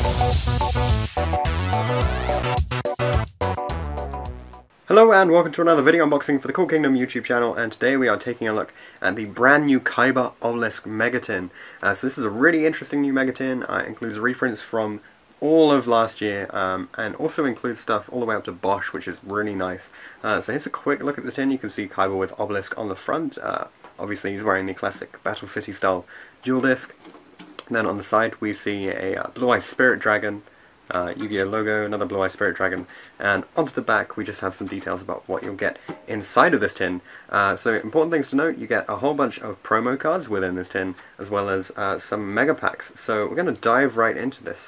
Hello and welcome to another video unboxing for the Cool Kingdom YouTube channel, and today we are taking a look at the brand new Kaiba Obelisk Megatin. So this is a really interesting new Megatin. It includes reprints from all of last year and also includes stuff all the way up to Bosch, which is really nice. So here's a quick look at the tin. You can see Kaiba with Obelisk on the front. Obviously he's wearing the classic Battle City style dual disc. And then on the side we see a Blue-Eye Spirit Dragon, Yu-Gi-Oh logo, another Blue-Eye Spirit Dragon, and onto the back we just have some details about what you'll get inside of this tin. So important things to note: you get a whole bunch of promo cards within this tin, as well as some mega packs. So we're going to dive right into this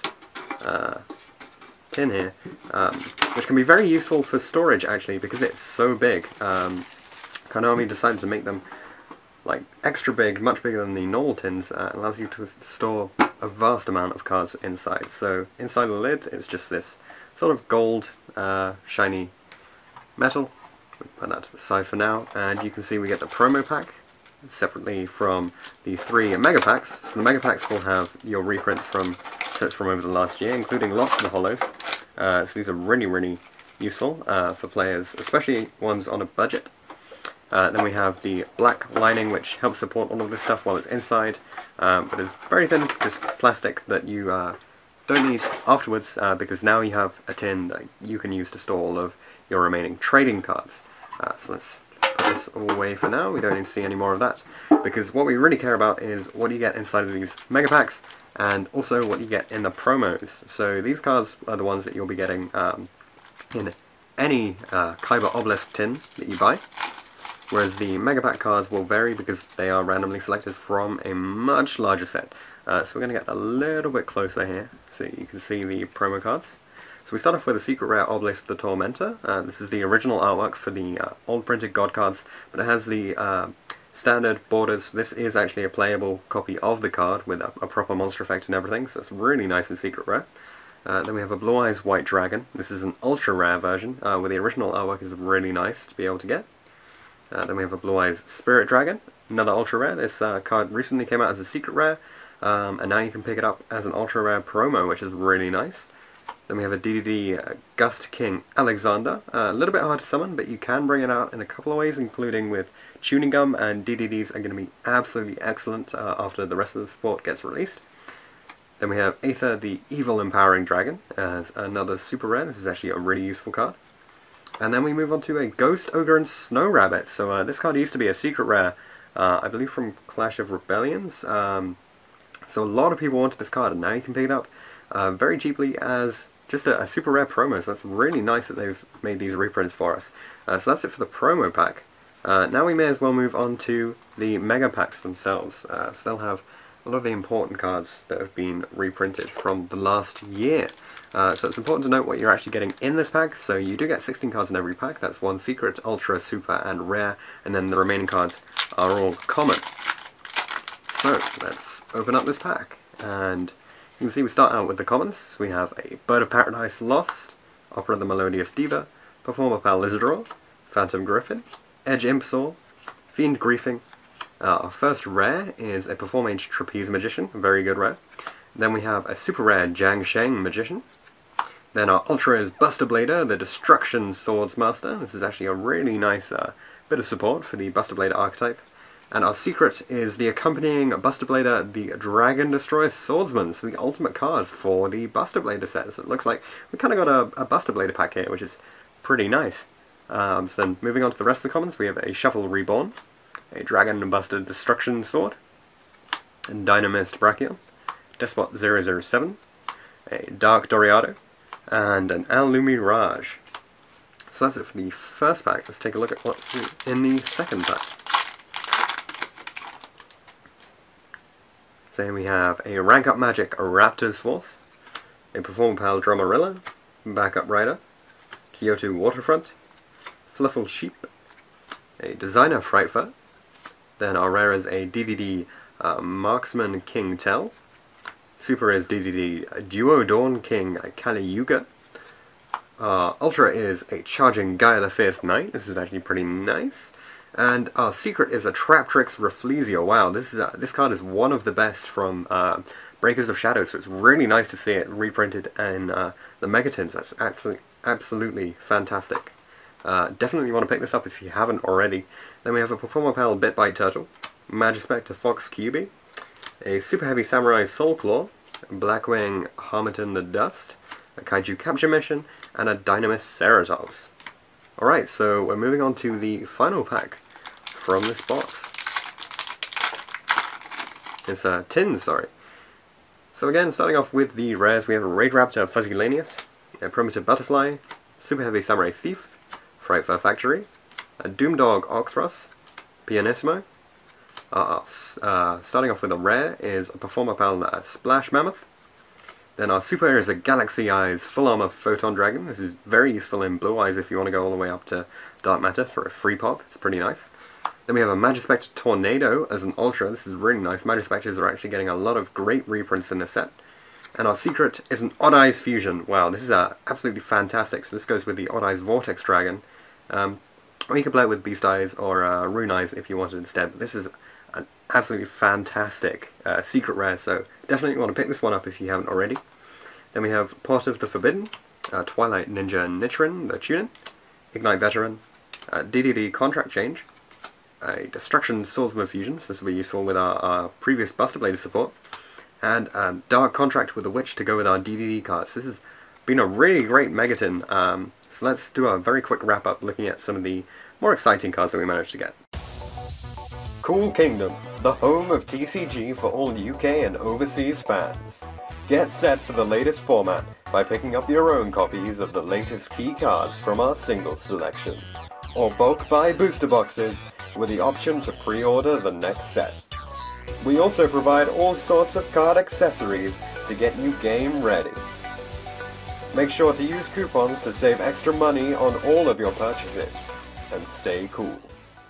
tin here, which can be very useful for storage actually, because it's so big. Konami decided to make them like extra big, much bigger than the normal tins. Allows you to store a vast amount of cards inside. So inside the lid it's just this sort of gold shiny metal. We'll put that to the side for now, and you can see we get the promo pack separately from the 3 mega packs. So the mega packs will have your reprints from sets from over the last year, including lots of the holos. So these are really useful for players, especially ones on a budget. Then we have the black lining, which helps support all of this stuff while it's inside, but is very thin, just plastic that you don't need afterwards, because now you have a tin that you can use to store all of your remaining trading cards. So let's put this away for now. We don't need to see any more of that, because what we really care about is what you get inside of these mega packs, and also what you get in the promos. So these cards are the ones that you'll be getting in any Kaiba Obelisk tin that you buy. Whereas the Mega Pack cards will vary because they are randomly selected from a much larger set. So we're going to get a little bit closer here so you can see the promo cards. So we start off with a secret rare Obelisk the Tormentor. This is the original artwork for the old printed God cards, but it has the standard borders. This is actually a playable copy of the card with a proper monster effect and everything, so it's really nice and secret rare. Then we have a Blue Eyes White Dragon. This is an ultra rare version, where the original artwork is really nice to be able to get. Then we have a Blue Eyes Spirit Dragon, another ultra rare. This card recently came out as a secret rare, and now you can pick it up as an ultra rare promo, which is really nice. Then we have a DDD Gust King Alexander, a little bit hard to summon, but you can bring it out in a couple of ways, including with Tuning Gum, and DDDs are going to be absolutely excellent after the rest of the support gets released. Then we have Aether the Evil Empowering Dragon as another super rare. This is actually a really useful card. And then we move on to a Ghost Ogre and Snow Rabbit. So this card used to be a secret rare, I believe from Clash of Rebellions. So a lot of people wanted this card, and now you can pick it up very cheaply as just a super rare promo. So that's really nice that they've made these reprints for us. So that's it for the promo pack. Now we may as well move on to the mega packs themselves. So they'll have a lot of the important cards that have been reprinted from the last year. So it's important to note what you're actually getting in this pack. So you do get 16 cards in every pack. That's 1 secret, ultra, super, and rare, and then the remaining cards are all common. So let's open up this pack, and you can see we start out with the commons. So we have a Bird of Paradise Lost, Opera the Melodious Diva, Performer Pal Lizardor, Phantom Griffin, Edge Impsaw, Fiend Griefing. Our first rare is a Performance Trapeze Magician, a very good rare. Then we have a super rare Jiang Sheng Magician. Then our ultra is Buster Blader, the Destruction Swordsmaster. This is actually a really nice bit of support for the Buster Blader archetype. And our secret is the accompanying Buster Blader, the Dragon Destroyer Swordsman. So the ultimate card for the Buster Blader set. So it looks like we kind of got a Buster Blader pack here, which is pretty nice. So then moving on to the rest of the commons, we have a Shuffle Reborn, a Dragon and Buster Destruction Sword, and Dynamist Brachion, Despot 007, a Dark Doriado, and an Alumirage. So that's it for the first pack. Let's take a look at what's in the second pack. So here we have a Rank Up Magic Raptor's Force, a Performer Pal Drumarilla, Backup Rider, Kyoto Waterfront, Fluffle Sheep, a Designer Frightfur. Then our rare is a DDD Marksman King Tell. Super is DDD Duo Dawn King Kali Yuga. Ultra is a Charging Gaia the Fierce Knight. This is actually pretty nice. And our secret is a Traptrix Rafflesia. Wow, this card is one of the best from Breakers of Shadows, so it's really nice to see it reprinted in the Megatins. That's absolutely fantastic. Definitely want to pick this up if you haven't already. Then we have a Performer Pal Bitbite Turtle, Magispector Fox QB, a Super Heavy Samurai Soul Claw, Blackwing Harmattan the Dust, a Kaiju Capture Mission, and a Dynamis Ceratops. Alright, so we're moving on to the final pack from this box. It's tins, sorry. So again, starting off with the rares, we have a Raid Raptor Fuzzylanius, a Primitive Butterfly, Super Heavy Samurai Thief, Frightfur Factory, a Doomdog Octhros, Pianissimo. Starting off with a rare is a Performer Pal Splash Mammoth. Then our super rare is a Galaxy Eyes Full Armor Photon Dragon. This is very useful in Blue Eyes if you want to go all the way up to Dark Matter for a free pop. It's pretty nice. Then we have a Magispector Tornado as an Ultra. This is really nice. Magispectors are actually getting a lot of great reprints in this set. And our secret is an Odd Eyes Fusion. Wow, this is absolutely fantastic. So this goes with the Odd Eyes Vortex Dragon. Or you can play it with Beast Eyes or Rune Eyes if you wanted instead. But this is an absolutely fantastic secret rare, so definitely want to pick this one up if you haven't already. Then we have Pot of the Forbidden, Twilight Ninja Nichiren, the Tunin, Ignite Veteran, DDD Contract Change, a Destruction Swordsman Fusion, so this will be useful with our previous Buster Blade support, and Dark Contract with the Witch to go with our DDD cards. This has been a really great Megatin, so let's do a very quick wrap up looking at some of the more exciting cards that we managed to get. Cool Kingdom, the home of TCG for all UK and overseas fans. Get set for the latest format by picking up your own copies of the latest key cards from our singles selection. Or bulk buy booster boxes with the option to pre-order the next set. We also provide all sorts of card accessories to get you game ready. Make sure to use coupons to save extra money on all of your purchases, and stay cool.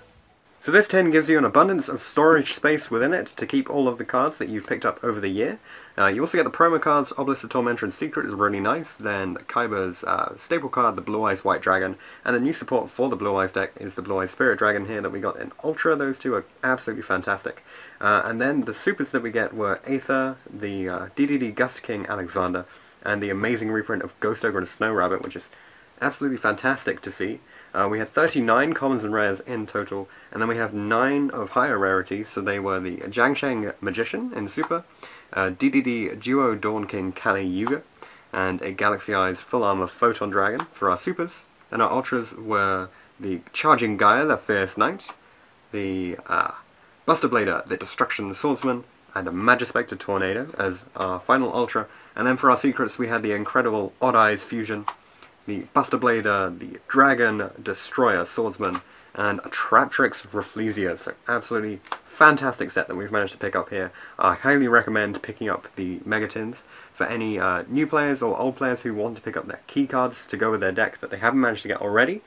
So this tin gives you an abundance of storage space within it to keep all of the cards that you've picked up over the year. You also get the promo cards. Obelisk the Tormentor and Secret is really nice. Then Kaiba's staple card, the Blue Eyes White Dragon. And the new support for the Blue Eyes deck is the Blue Eyes Spirit Dragon here that we got in Ultra. Those two are absolutely fantastic. And then the supers that we get were Aether, the DDD Gust King Alexander, and the amazing reprint of Ghost Ogre and Snow Rabbit, which is absolutely fantastic to see. We had 39 commons and rares in total, and then we have 9 of higher rarities, so they were the Jiangsheng Magician in Super, DDD Duo Dawn King Kali Yuga, and a Galaxy Eyes Full Armor Photon Dragon for our supers. And our ultras were the Charging Gaia, the Fierce Knight, the Buster Blader, the Destruction Swordsman, and a Magispector Tornado as our final ultra. And then for our secrets we had the incredible Odd Eyes Fusion, the Buster Blader, the Dragon Destroyer Swordsman, and a Traptrix Rafflesia. So absolutely fantastic set that we've managed to pick up here. I highly recommend picking up the Megatins for any new players or old players who want to pick up their key cards to go with their deck that they haven't managed to get already.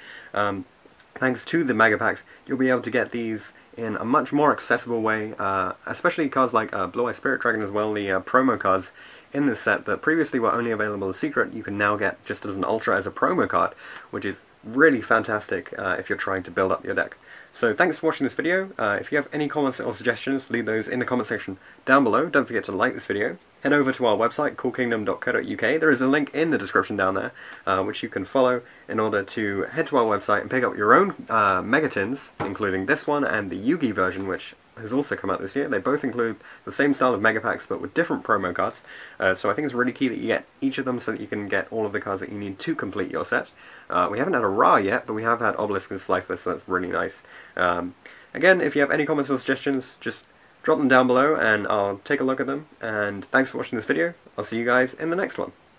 Thanks to the Mega Packs, you'll be able to get these in a much more accessible way, especially cards like Blue Eye Spirit Dragon as well, the promo cards in this set that previously were only available as secret, you can now get just as an ultra as a promo card, which is really fantastic if you're trying to build up your deck. So thanks for watching this video. If you have any comments or suggestions, leave those in the comment section down below. Don't forget to like this video. Head over to our website, coolkingdom.co.uk. There is a link in the description down there, which you can follow in order to head to our website and pick up your own Megatins, including this one and the Yugi version, which has also come out this year. They both include the same style of Mega Packs, but with different promo cards. So I think it's really key that you get each of them so that you can get all of the cards that you need to complete your set. We haven't had a Ra yet, but we have had Obelisk and Slifer, so that's really nice. Again, if you have any comments or suggestions, just drop them down below and I'll take a look at them. And thanks for watching this video. I'll see you guys in the next one.